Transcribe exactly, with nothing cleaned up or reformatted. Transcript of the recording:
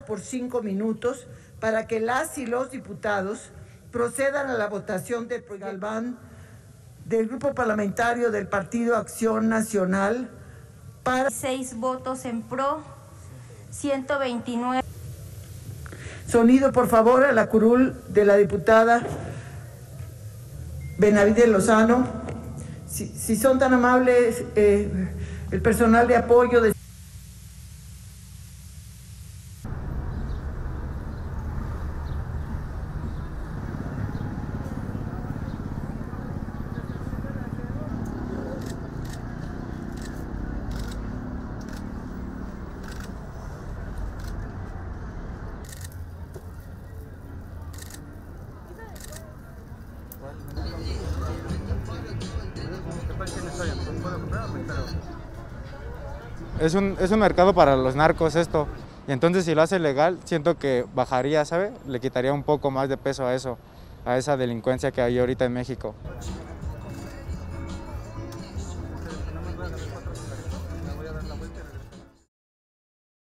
por cinco minutos para que las y los diputados procedan a la votación del proyecto Galván del Grupo Parlamentario del Partido Acción Nacional para seis votos en pro, ciento veintinueve. Sonido, por favor, a la curul de la diputada Benavides Lozano. Si, si son tan amables, eh, el personal de apoyo de... Es un, es un mercado para los narcos esto, y entonces si lo hace legal, siento que bajaría, ¿sabe? Le quitaría un poco más de peso a eso, a esa delincuencia que hay ahorita en México.